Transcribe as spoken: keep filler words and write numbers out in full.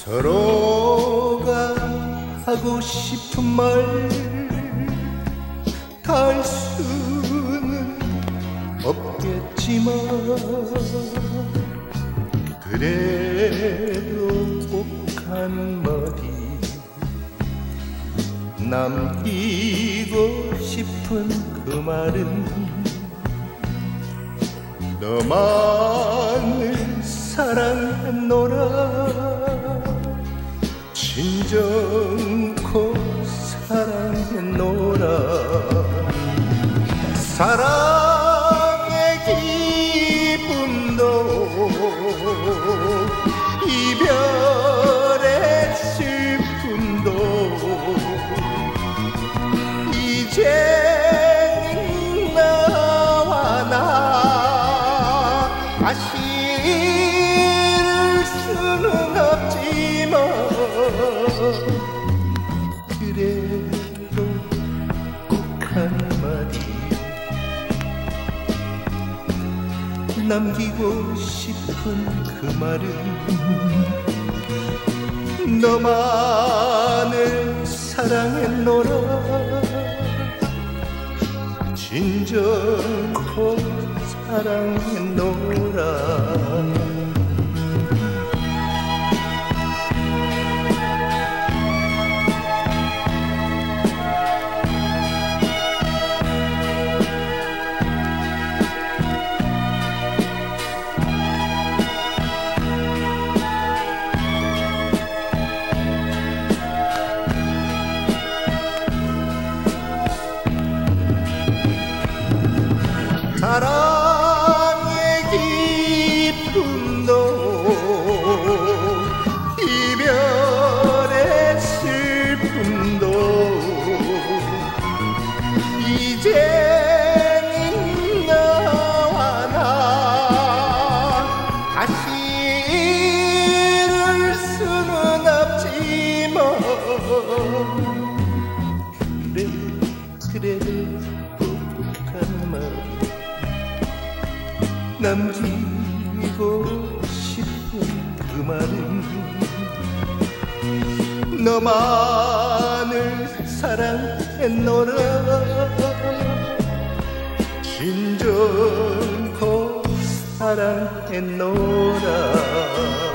서로가 하고 싶은 말 다 할 수는 없겠지만 그래도 꼭 한마디 남기고 싶은 그 말은 너만을 사랑했노라 진정코 사랑했노라 사랑의 기쁨도 이별의 슬픔도 이제는 나와 나 다시 이룰 수는 없지만 그래도 꼭 한마디 남기고 싶은 그 말은 너만을 사랑했노라 진정코 사랑했노라 사랑의 기쁨도 이별의 슬픔도 이제는 너와 나 다시 이룰 수는 없지만 그래 그래 남기고 싶은 그 말은 너만을 사랑했노라 진정코 사랑했노라